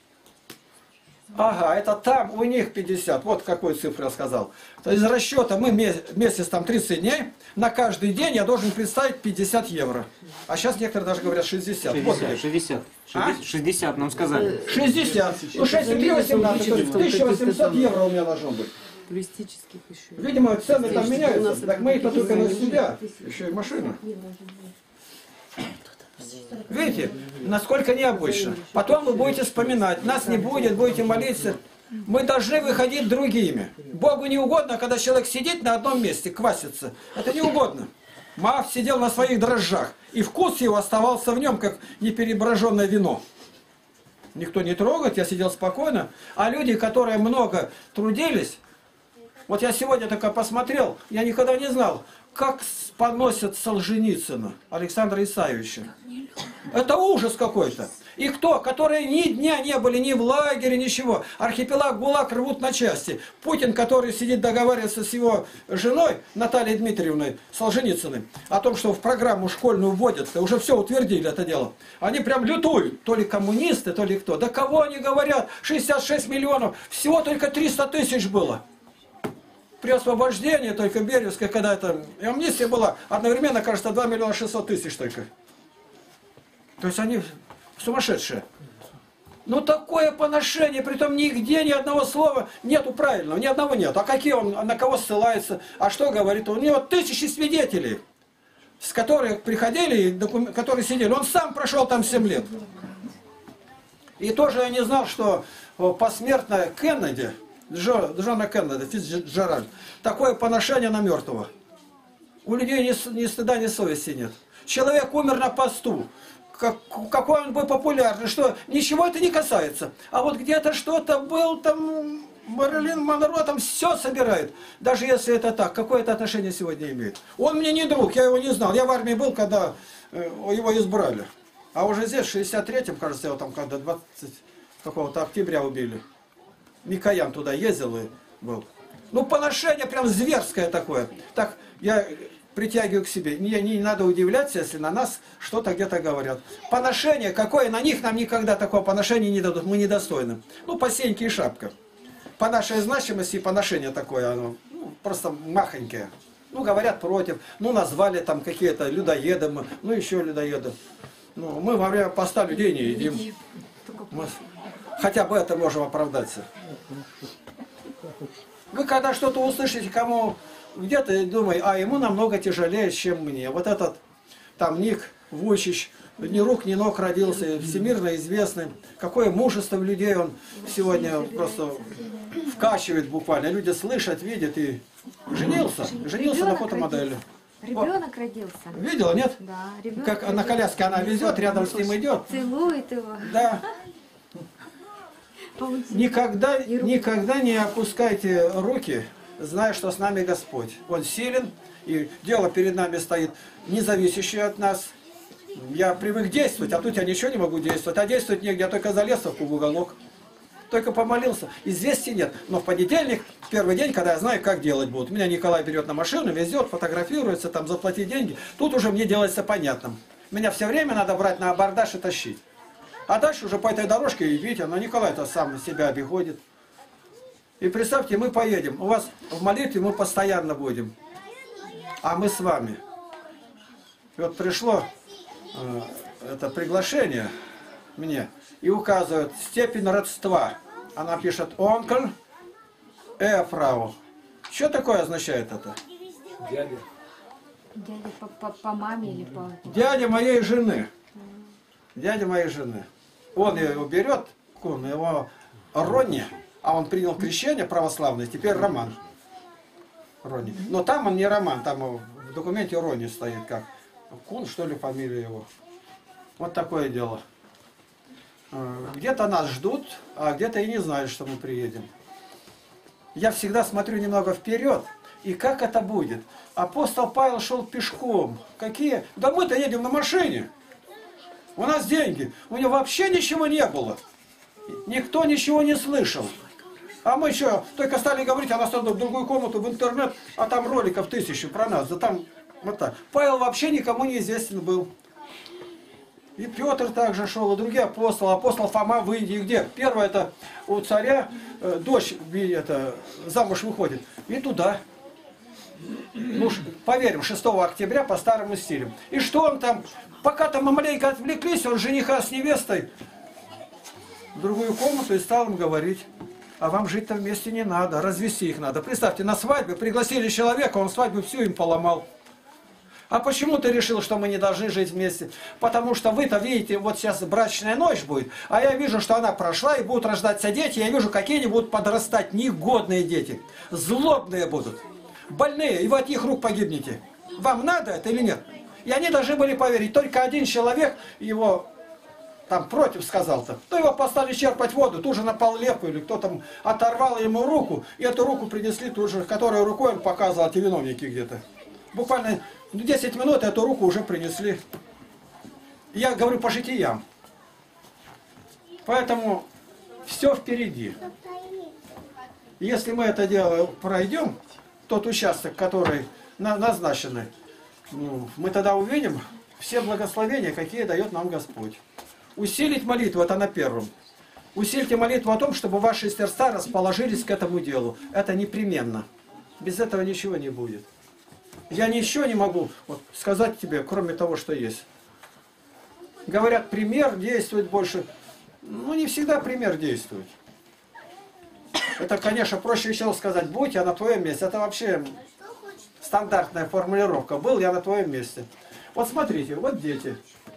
Ага, это там у них 50. Вот какую цифру я сказал. То есть из расчета мы месяц там 30 дней, на каждый день я должен представить 50 евро. А сейчас некоторые даже говорят 60. 60, вот 60. А? 60 нам сказали. 60. Ну 6 и 18, то есть 1800 евро у меня должно быть. Туристических еще. Видимо, цены там меняются. Так мы это только на себя. Еще и машина. Видите, насколько необычно. Потом вы будете вспоминать. Нас не будет, будете молиться. Мы должны выходить другими. Богу не угодно, когда человек сидит на одном месте, квасится. Это не угодно. Моав сидел на своих дрожжах, и вкус его оставался в нем, как непереброженное вино. Никто не трогает, я сидел спокойно. А люди, которые много трудились, вот я сегодня только посмотрел, я никогда не знал, как поносят Солженицына, Александра Исаевича. Это ужас какой-то. И кто? Которые ни дня не были ни в лагере, ничего. Архипелаг ГУЛАГ рвут на части. Путин, который сидит договаривается с его женой Натальей Дмитриевной Солженицыной о том, что в программу школьную вводят, уже все утвердили это дело. Они прям лютуют. То ли коммунисты, то ли кто. Да кого они говорят? 66 миллионов. Всего только 300 тысяч было. При освобождении только Березской, когда это амнистия была, одновременно, кажется, 2 миллиона 600 тысяч только. То есть они сумасшедшие. Ну такое поношение, притом нигде ни одного слова нету правильного, ни одного нет. А какие он, на кого ссылается, а что говорит? У него тысячи свидетелей, с которых приходили, которые сидели. Он сам прошел там 7 лет. И тоже я не знал, что посмертно Кеннеди, Джона Кеннеди, Фицджеральд, такое поношение на мертвого. У людей ни стыда, ни совести нет. Человек умер на посту. Какой он был популярный, что ничего это не касается. А вот где-то что-то был, там Мэрилин Монро там все собирает. Даже если это так, какое это отношение сегодня имеет? Он мне не друг, я его не знал. Я в армии был, когда его избрали. А уже здесь, в 63-м, кажется, его там когда 20 какого-то октября убили. Микоян туда ездил и был. Ну, поношение прям зверское такое. Так, я притягиваю к себе. Не надо удивляться, если на нас что-то где-то говорят. Поношение какое, на них нам никогда такого поношения не дадут. Мы недостойны. Ну, посеньки и шапка. По нашей значимости поношение такое, оно просто махонькое. Ну, говорят против. Ну, назвали там какие-то людоеды, ну, еще людоеды. Ну, мы во время поста людей не едим. Мы хотя бы это можем оправдаться. Вы когда что-то услышите, кому где-то думаете, а ему намного тяжелее, чем мне. Вот этот там Ник Вуйчич, ни рук, ни ног родился, всемирно известный. Какое мужество в людей он сегодня просто вкачивает буквально. Люди слышат, видят и женился. Женился на фотомодели. Ребенок родился. Видела, нет? Да, ребенок. Как на коляске она везет, рядом с ним идет. Целует его. Да. Никогда не опускайте руки, зная, что с нами Господь. Он силен, и дело перед нами стоит, не зависящее от нас. Я привык действовать, а тут я ничего не могу действовать. А действовать негде, я только залез в уголок. только помолился. Известий нет. Но в понедельник, первый день, когда я знаю, как делать будут. Меня Николай берет на машину, везет, фотографируется, там заплатить деньги. Тут уже мне делается понятным. Меня все время надо брать на абордаж и тащить. А дальше уже по этой дорожке, видите, но Николай-то сам себя обиходит. И представьте, мы поедем. У вас в молитве мы постоянно будем. А мы с вами. И вот пришло это приглашение мне. И указывают степень родства. Она пишет «Онкль Эфрау». Что такое означает это? Дядя. Дядя по маме или по... Дядя моей жены. Дядя моей жены. Он ее берет, он его Ронни, а он принял крещение православное, теперь Роман. Ронни. Но там он не Роман, там в документе Ронни стоит как. Кун, что ли, фамилия его. Вот такое дело. Где-то нас ждут, а где-то и не знают, что мы приедем. Я всегда смотрю немного вперед, и как это будет. Апостол Павел шел пешком. Какие? Да мы-то едем на машине. У нас деньги. У него вообще ничего не было. Никто ничего не слышал. А мы что, только стали говорить, а нас надо в другую комнату, в интернет, а там роликов 1000 про нас. Да там вот так. Павел вообще никому не известен был. И Петр также шел, и другие апостолы. Апостол Фома в Индии, где? Первое это у царя дочь замуж выходит. И туда. Ну, поверим, 6 октября по старому стилю. И что он там? Пока там мы маленько отвлеклись, он жениха с невестой в другую комнату и стал им говорить: а вам жить-то вместе не надо, развести их надо. Представьте, на свадьбе пригласили человека, он свадьбу всю им поломал. А почему ты решил, что мы не должны жить вместе? Потому что вы-то видите, вот сейчас брачная ночь будет, а я вижу, что она прошла, и будут рождаться дети, я вижу, какие они будут подрастать, негодные дети, злобные будут, больные, и вы от их рук погибнете. Вам надо это или нет? И они должны были поверить. Только один человек его там против сказал-то. То его поставили черпать воду, тут же напал лев, или кто там оторвал ему руку, и эту руку принесли тут же, которой рукой он показывал, эти виновники где-то. Буквально 10 минут эту руку уже принесли. Я говорю по житиям. Поэтому все впереди. Если мы это дело пройдем, тот участок, который назначенный, мы тогда увидим все благословения, какие дает нам Господь. Усилить молитву, это на первом. Усильте молитву о том, чтобы ваши сердца расположились к этому делу. Это непременно. Без этого ничего не будет. Я ничего не могу сказать тебе, кроме того, что есть. Говорят, пример действует больше. Ну, не всегда пример действует. Это, конечно, проще всего сказать: будь я на твоем месте. Это вообще стандартная формулировка. Был я на твоем месте. Вот смотрите, вот дети.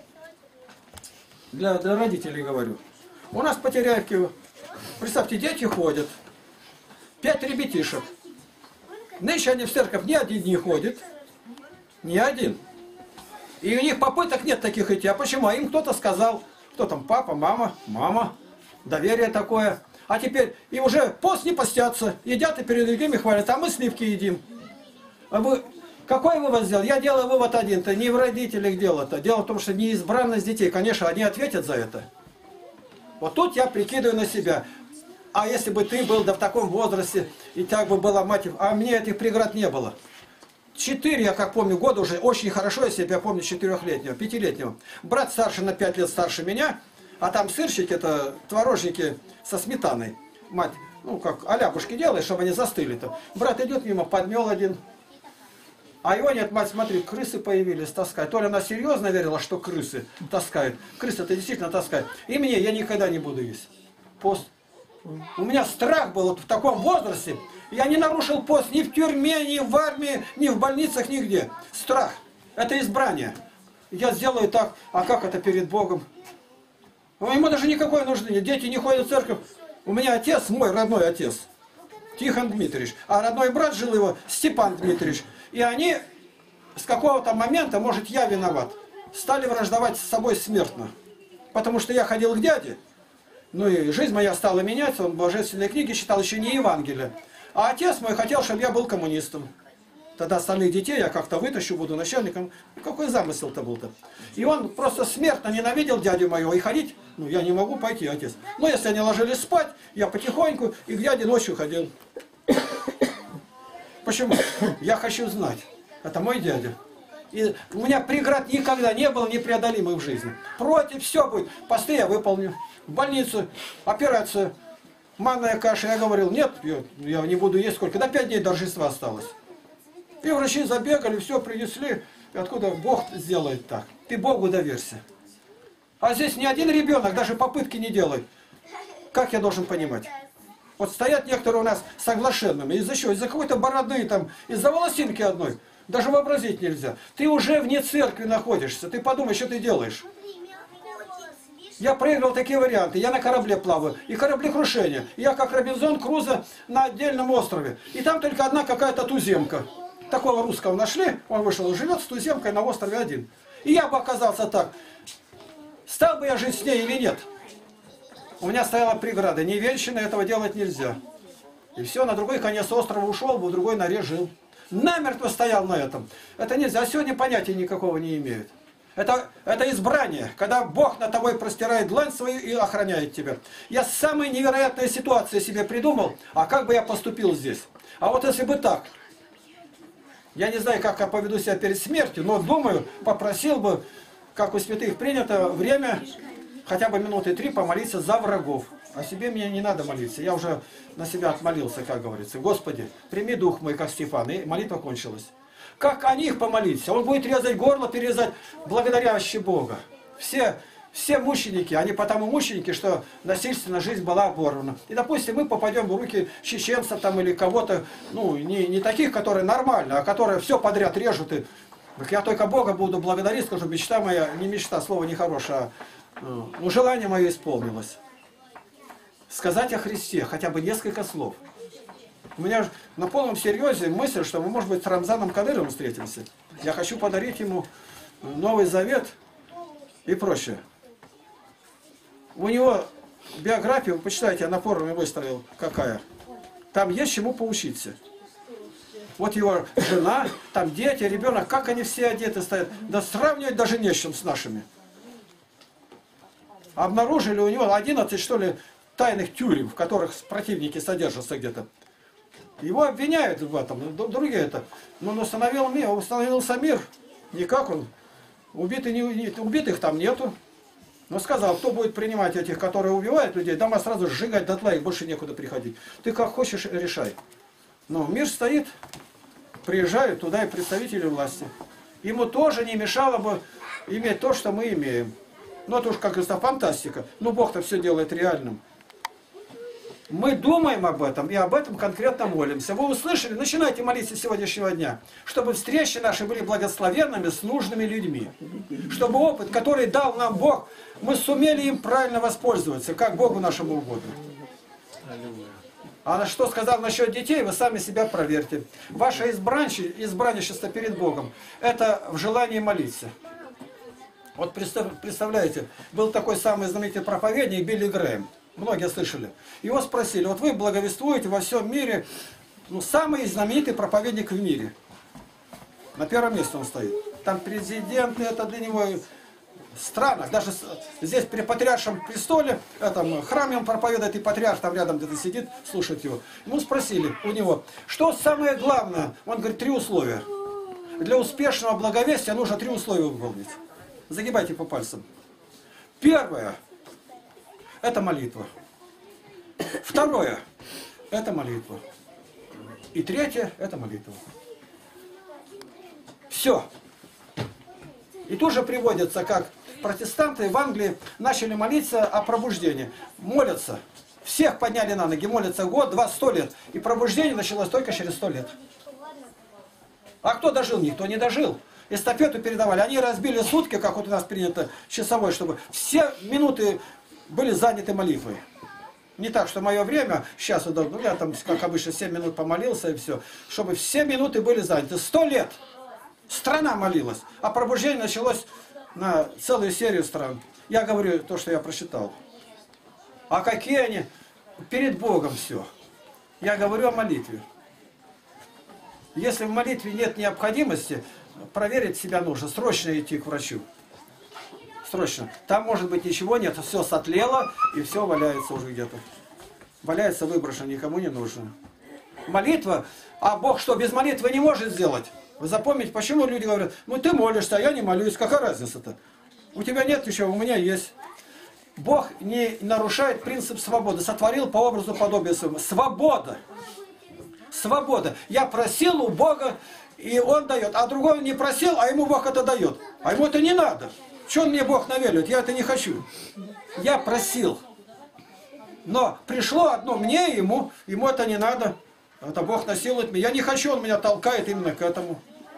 Для родителей говорю. У нас по Теряевке, представьте, дети ходят. 5 ребятишек. Нынче они в церковь ни один не ходит. Ни один. И у них попыток нет таких идти. А почему? А им кто-то сказал. Кто там? Папа, мама, мама. Доверие такое. А теперь и уже пост не постятся. Едят и перед другими хвалят. А мы сливки едим. А вы... Какой вывод сделал? Я делаю вывод один-то. Не в родителях дело-то. Дело в том, что неизбранность детей. Конечно, они ответят за это. Вот тут я прикидываю на себя. А если бы ты был да в таком возрасте, и так бы была мать... А мне этих преград не было. 4, я как помню, года уже очень хорошо, если я помню 4-летнего, 5-летнего. Брат старше на 5 лет старше меня, а там сырщики, это творожники со сметаной. Мать, ну как аляпушки делает, чтобы они застыли-то. Брат идет мимо, подмел один. А его нет, мать, смотри, крысы появились, таскают. То ли она серьезно верила, что крысы таскают. Крысы-то действительно таскают. И мне, я никогда не буду есть. Пост. У меня страх был вот в таком возрасте. Я не нарушил пост ни в тюрьме, ни в армии, ни в больницах, нигде. Страх. Это избрание. Я сделаю так, а как это перед Богом? Ему даже никакой нужды нет. Дети не ходят в церковь. У меня отец, мой родной отец, Тихон Дмитриевич, а родной брат жил его, Степан Дмитриевич. И они с какого-то момента, может, я виноват, стали враждовать с собой смертно. Потому что я ходил к дяде, ну и жизнь моя стала меняться, он божественные книги читал, еще не Евангелие. А отец мой хотел, чтобы я был коммунистом. Тогда остальных детей я как-то вытащу, буду начальником. Какой замысел-то был-то? И он просто смертно ненавидел дядю моего. И ходить, ну, я не могу пойти, отец. Но если они ложились спать, я потихоньку и к дяде ночью ходил. Почему? Я хочу знать. Это мой дядя. И у меня преград никогда не было непреодолимых в жизни. Против все будет. Посты я выполню. В больницу, операцию, манная каша. Я говорил, нет, я не буду есть сколько. До 5 дней до Рождества осталось. И врачи забегали, все принесли. И откуда Бог сделает так? Ты Богу доверься. А здесь ни один ребенок даже попытки не делает. Как я должен понимать? Вот стоят некоторые у нас соглашенными. Из-за чего? Из-за какой-то бороды, там, из-за волосинки одной. Даже вообразить нельзя. Ты уже вне церкви находишься. Ты подумай, что ты делаешь. Я проиграл такие варианты. Я на корабле плаваю. И кораблекрушение. Я как Робинзон Крузо на отдельном острове. И там только одна какая-то туземка. Такого русского нашли. Он вышел и живет с туземкой на острове один. И я бы оказался так. Стал бы я жить с ней или нет? У меня стояла преграда. Не венчанно, этого делать нельзя. И все, на другой конец острова ушел бы, в другой норе жил. Намертво стоял на этом. Это нельзя. А сегодня понятия никакого не имеют. Это избрание, когда Бог над тобой простирает длань свою и охраняет тебя. Я самые невероятные ситуации себе придумал, а как бы я поступил здесь? А вот если бы так, я не знаю, как я поведу себя перед смертью, но думаю, попросил бы, как у святых принято, время, хотя бы минуты 3 помолиться за врагов. О себе мне не надо молиться, я уже на себя отмолился, как говорится. Господи, прими дух мой, как Стефан, и молитва кончилась. Как о них помолиться? Он будет резать горло, перерезать, благодарящий Бога. Все мученики, они потому мученики, что насильственно жизнь была оборвана. И, допустим, мы попадем в руки чеченцев там или кого-то, ну, не таких, которые нормально, а которые все подряд режут. И... Так я только Бога буду благодарить, скажу, мечта моя, не мечта, слово нехорошее, а желание мое исполнилось. Сказать о Христе хотя бы несколько слов. У меня на полном серьезе мысль, что мы, может быть, с Рамзаном Кадыровым встретимся. Я хочу подарить ему Новый Завет и прочее. У него биографию, почитайте, я на форуме выставил, какая. Там есть чему поучиться. Вот его жена, там дети, ребенок, как они все одеты стоят. Да сравнивать даже не с чем с нашими. Обнаружили у него 11, что ли, тайных тюрем, в которых противники содержатся где-то. Его обвиняют в этом, другие это. Но он установился мир. Никак он. Убитых там нету. Но сказал, кто будет принимать этих, которые убивают людей, дома сразу сжигать дотла, их больше некуда приходить. Ты как хочешь, решай. Но мир стоит, приезжают туда и представители власти. Ему тоже не мешало бы иметь то, что мы имеем. Ну это уж как говорится, фантастика. Ну Бог-то все делает реальным. Мы думаем об этом и об этом конкретно молимся. Вы услышали? Начинайте молиться с сегодняшнего дня. Чтобы встречи наши были благословенными с нужными людьми. Чтобы опыт, который дал нам Бог, мы сумели им правильно воспользоваться, как Богу нашему угодно. А на что сказал насчет детей, вы сами себя проверьте. Ваше избранничество перед Богом, это в желании молиться. Вот представляете, был такой самый знаменитый проповедник Билли Грэм. Многие слышали. Его спросили, вот вы благовествуете во всем мире, ну, самый знаменитый проповедник в мире. На первом месте он стоит. Там президенты, это для него странно. Даже здесь при патриаршем престоле, этом храме он проповедует, и патриарх там рядом где-то сидит, слушает его. Ему спросили у него, что самое главное? Он говорит, 3 условия. Для успешного благовестия нужно 3 условия выполнить. Загибайте по пальцам. Первое. Это молитва. Второе – это молитва. И третье – это молитва. Все. И тут же приводится, как протестанты в Англии начали молиться о пробуждении. Молятся. Всех подняли на ноги, молятся год, 2, 100 лет. И пробуждение началось только через 100 лет. А кто дожил? Никто не дожил. Эстафету передавали. Они разбили сутки, как вот у нас принято, часовой, чтобы все минуты были заняты молитвой. Не так, что мое время, сейчас, ну, я там, как обычно, 7 минут помолился и все. Чтобы все минуты были заняты. 100 лет страна молилась, а пробуждение началось на целую серию стран. Я говорю то, что я прочитал. А какие они? Перед Богом все. Я говорю о молитве. Если в молитве нет необходимости, проверить себя нужно, срочно идти к врачу. Срочно. Там, может быть, ничего нет, все сотлело, и все валяется уже где-то. Валяется выброшено, никому не нужно. Молитва, а Бог что, без молитвы не может сделать? Вы запомните, почему люди говорят, ну ты молишься, а я не молюсь, какая разница-то? У тебя нет ничего, у меня есть. Бог не нарушает принцип свободы, сотворил по образу подобия своему. Свобода. Свобода. Я просил у Бога, и Он дает. А другой не просил, а ему Бог это дает. А ему это не надо. Что мне Бог навеливает? Я это не хочу. Я просил. Но пришло одно мне и ему это не надо. Это Бог насилует меня. Я не хочу, Он меня толкает именно к этому.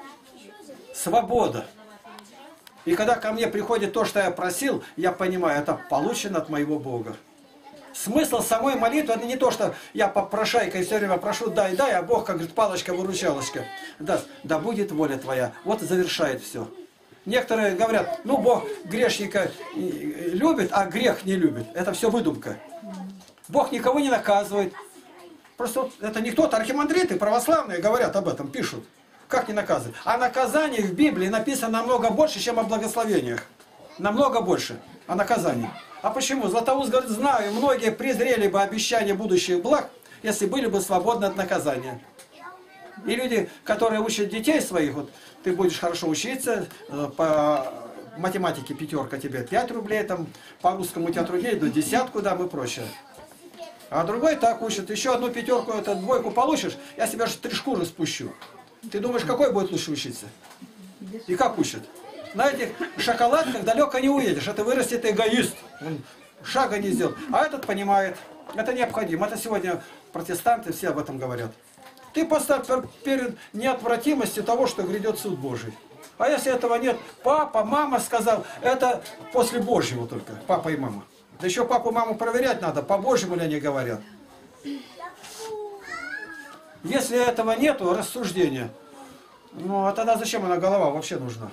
Свобода. И когда ко мне приходит то, что я просил, я понимаю, это получено от моего Бога. Смысл самой молитвы, это не то, что я попрошайкой все время прошу, дай, дай, а Бог, как говорит, палочка-выручалочка. Да будет воля твоя. Вот и завершает все. Некоторые говорят, ну Бог грешника любит, а грех не любит. Это все выдумка. Бог никого не наказывает. Просто вот это не кто-то, архимандриты православные говорят об этом, пишут. Как не наказывать? А наказание в Библии написано намного больше, чем о благословениях. Намного больше о наказании. А почему? Златоуст говорит, знаю, многие презрели бы обещания будущих благ, если были бы свободны от наказания. И люди, которые учат детей своих, вот ты будешь хорошо учиться, по математике пятерка тебе 5 рублей, там, по русскому у тебя труднее, до десятку дам и прочее. А другой так учит, еще одну пятерку, это двойку получишь, я себе же 3 шкуры спущу. Ты думаешь, какой будет лучше учиться? И как учат? На этих шоколадках далеко не уедешь. Это вырастет эгоист. Он шага не сделал. А этот понимает. Это необходимо. Это сегодня протестанты все об этом говорят. Ты поставь перед неотвратимостью того, что грядет суд Божий. А если этого нет, папа, мама сказал, это после Божьего только. Папа и мама. Да еще папу и маму проверять надо, по Божьему ли они говорят. Если этого нету, рассуждения, ну а тогда зачем она голова вообще нужна?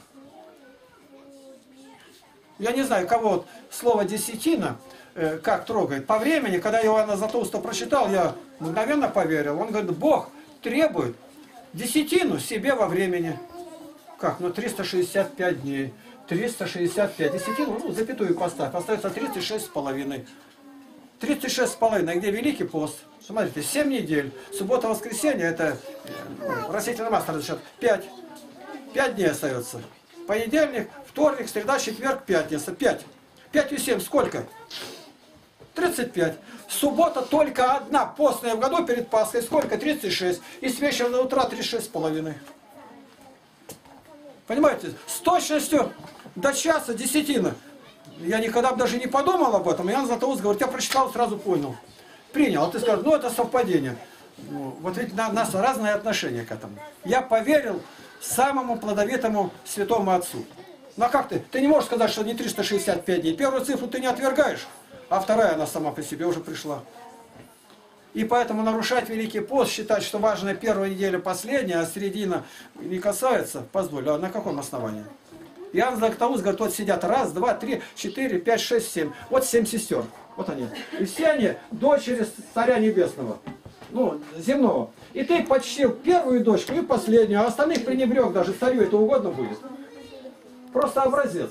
Я не знаю, кого вот слово десятина как трогает. По времени, когда Иоанна Златоуста прочитал, я мгновенно поверил. Он говорит, Бог требует десятину себе во времени. Как? Ну 365 дней. 365. Десятину, ну запятую поставь. Остается 36,5. 36,5, где Великий пост. Смотрите, 7 недель. Суббота, воскресенье, это растительное масло разрешат. 5 дней остается. Понедельник, вторник, среда, четверг, пятница. 5. 5 и 7 сколько? 35. Суббота только одна постная в году перед Пасхой. Сколько? 36. И с вечера до утра 36,5. Понимаете? С точностью до часа десятина. Я никогда бы даже не подумал об этом. Иоанн Златоуст говорит, я прочитал, сразу понял. Принял. А ты скажешь, ну это совпадение. Ну, вот ведь у нас разные отношения к этому. Я поверил самому плодовитому святому отцу. Ну а как ты? Ты не можешь сказать, что не 365 дней. Первую цифру ты не отвергаешь, а вторая она сама по себе уже пришла. И поэтому нарушать Великий пост, считать, что важная первая неделя последняя, а середина не касается, позволь, а на каком основании? Иоанн Златоуст говорит, вот сидят 1, 2, 3, 4, 5, 6, 7. Вот 7 сестер. Вот они. И все они дочери Царя Небесного. Ну, земного. И ты почтил первую дочку и последнюю, а остальных пренебрег даже. Царю это угодно будет. Просто образец.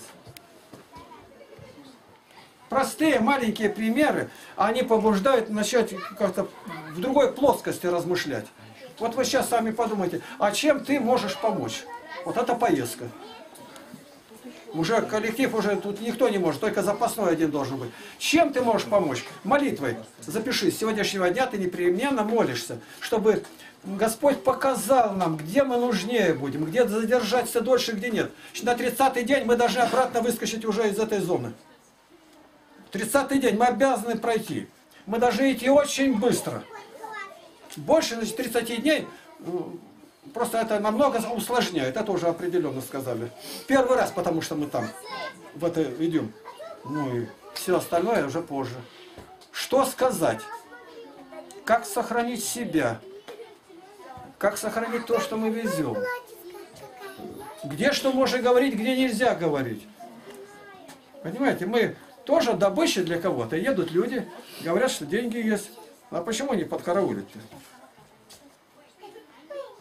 Простые маленькие примеры, они побуждают начать как-то в другой плоскости размышлять. Вот вы сейчас сами подумайте, а чем ты можешь помочь? Вот это поездка. Уже коллектив, уже тут никто не может, только запасной один должен быть. Чем ты можешь помочь? Молитвой. Запиши, с сегодняшнего дня ты непременно молишься, чтобы Господь показал нам, где мы нужнее будем, где задержаться дольше, где нет. На 30-й день мы должны обратно выскочить уже из этой зоны. 30-й день мы обязаны пройти. Мы должны идти очень быстро. Больше, значит, 30 дней... Просто это намного усложняет, это уже определенно сказали. Первый раз, потому что мы там в это идем. Ну и все остальное уже позже. Что сказать? Как сохранить себя? Как сохранить то, что мы везем? Где что можно говорить, где нельзя говорить? Понимаете, мы тоже добыча для кого-то. Едут люди, говорят, что деньги есть. А почему не подкараулить?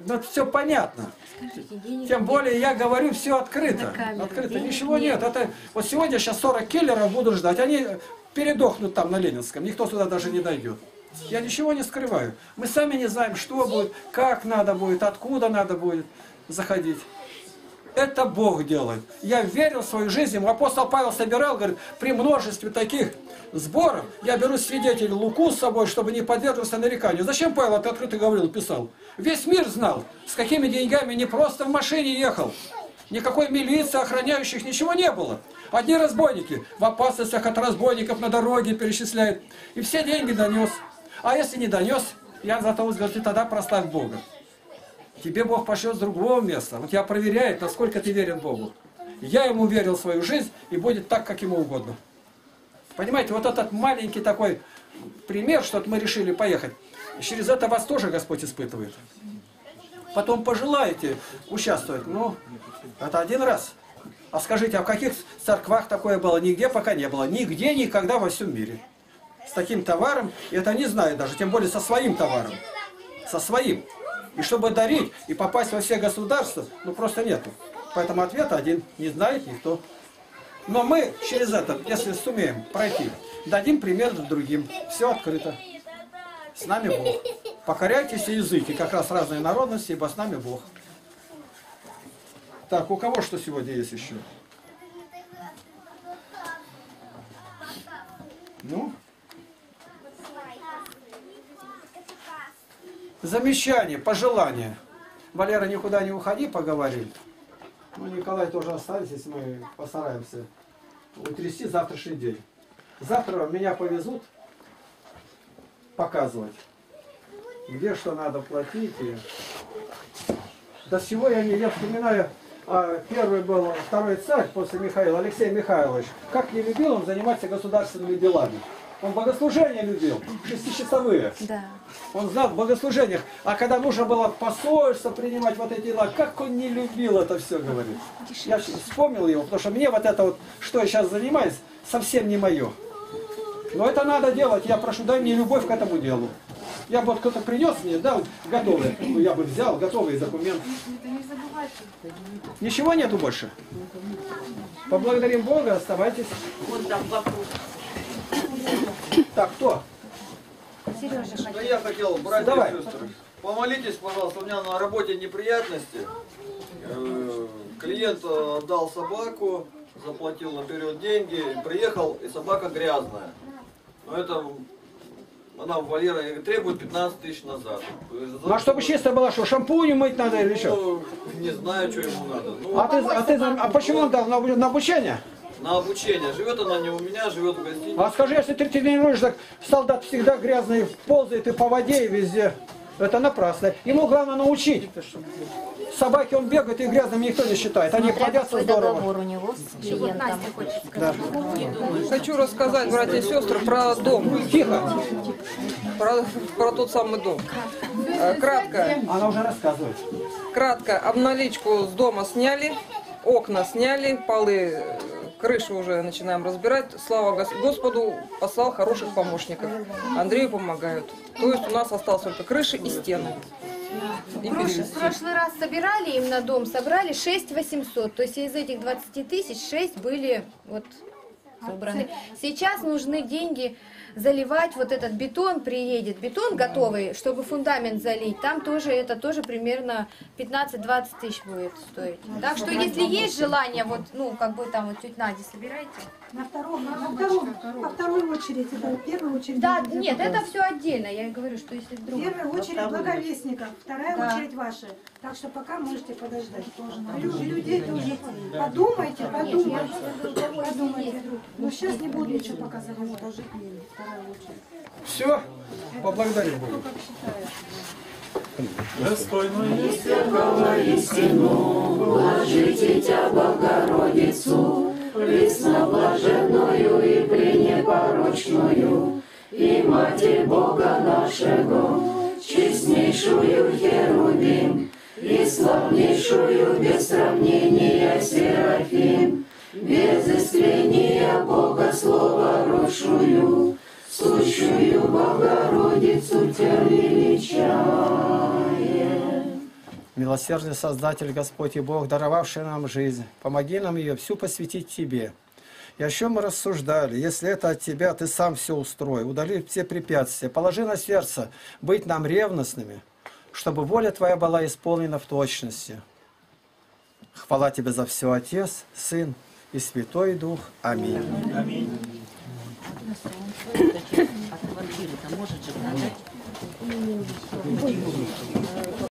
Ну, все понятно. Скажите, денег Тем нет. более я говорю все открыто. На камеру. Открыто. Денег Ничего нет. нет. Это, вот сегодня сейчас 40 киллеров будут ждать. Они передохнут там на Ленинском. Никто сюда даже не дойдет. Я ничего не скрываю. Мы сами не знаем, что будет, как надо будет, откуда надо будет заходить. Это Бог делает. Я верил в свою жизнь. Апостол Павел собирал, говорит, при множестве таких сборов я беру свидетелей Луку с собой, чтобы не подвергнуться нареканию. Зачем Павел это открыто говорил, писал? Весь мир знал, с какими деньгами, не просто в машине ехал. Никакой милиции, охраняющих, ничего не было. Одни разбойники в опасностях от разбойников на дороге перечисляют. И все деньги донес. А если не донес, я зато говорю, ты тогда прославь Бога. Тебе Бог пошлет с другого места. Он тебя проверяет, насколько ты верен Богу. Я ему верил в свою жизнь, и будет так, как ему угодно. Понимаете, вот этот маленький такой пример, что мы решили поехать. Через это вас тоже Господь испытывает. Потом пожелаете участвовать, ну, это один раз. А скажите, а в каких церквах такое было? Нигде пока не было. Нигде, никогда во всем мире. С таким товаром, и это не знаю даже, тем более со своим товаром. Со своим. И чтобы дарить и попасть во все государства, ну просто нету. Поэтому ответ один, не знает никто. Но мы через это, если сумеем пройти, дадим пример другим. Все открыто. С нами Бог. Покоряйтесь языки, как раз разные народности, ибо с нами Бог. Так, у кого что сегодня есть еще? Ну? Замечание, пожелание. Валера, никуда не уходи, поговорим. Ну, Николай тоже останется, если мы постараемся утрясти завтрашний день. Завтра меня повезут показывать, где что надо платить. И... До всего я вспоминаю, первый был второй царь после Михаила, Алексей Михайлович. Как не любил он заниматься государственными делами. Он богослужения любил, шестичасовые. Да. Он знал в богослужениях. А когда нужно было посольство принимать вот эти дела, как он не любил это все, говорит. Я вспомнил его, потому что мне вот это вот, что я сейчас занимаюсь, совсем не мое. Но это надо делать. Я прошу, дай мне любовь к этому делу. Я бы вот кто-то принес мне, дал готовые. Ну, я бы взял готовые документы. Ничего нету больше? Поблагодарим Бога, оставайтесь. Вон там вокруг. Так, кто? Сережа Ну, хотел. я хотел, братья Давай. и сестры, помолитесь, пожалуйста, у меня на работе неприятности. Клиент отдал собаку, заплатил наперед деньги, приехал, и собака грязная. Но это, она в вольере требует 15 тысяч назад. Ну, а чтобы чисто было, что шампунь мыть надо или что? Ну, не знаю, что ему надо. Ну, А почему он дал на обучение? на обучение. Живет она не у меня, живет в гостинице. А скажи, если ты тренируешь, так солдат всегда грязный, ползает и по воде, и везде. Это напрасно. Ему главное научить. Собаки он бегает, и грязным никто не считает. Они Смотря плодятся какой здорово. договор у него с клиентом. Да. Хочу рассказать, братья и сестры, про дом, Тихо. про тот самый дом. Кратко, Она уже рассказывает. обналичку с дома сняли, окна сняли, полы, крышу уже начинаем разбирать. Слава Господу, послал хороших помощников. Андрею помогают. То есть у нас осталось только крыши и стены. И перевести. В прошлый раз собирали им на дом, собрали 6 800. То есть из этих 20 тысяч 6 были вот собраны. Сейчас нужны деньги заливать вот этот бетон, приедет бетон готовый, чтобы фундамент залить. Там тоже это тоже примерно 15-20 тысяч будет стоить. Так что если есть желание, вот, ну, как бы там вот тетя Надя, собирайте. Во второй очередь, это в первую очередь. Да, нет, это все отдельно. Я и говорю, что если В вдруг... первую очередь благовестников, вторая Да. очередь ваша. Так что пока можете подождать. Людей тоже. Подумайте. Но сейчас не буду ничего показывать. Вторая очередь. Все. Поблагодарим Бога. Достойно есть всякого истину, блажите Тя Богородицу, пресноблаженную и пренепорочную, и Матерь Бога нашего, честнейшую Херувим, и славнейшую без сравнения Серафим, без истления Бога Слова родшую, сущую Богородицу Тя величаем. Милосердный Создатель, Господь и Бог, даровавший нам жизнь, помоги нам ее всю посвятить Тебе. И о чем мы рассуждали? Если это от Тебя, Ты сам все устрой, удали все препятствия, положи на сердце быть нам ревностными, чтобы воля Твоя была исполнена в точности. Хвала Тебе за все, Отец, Сын и Святой Дух. Аминь. Аминь. От квартиры-то может же продать?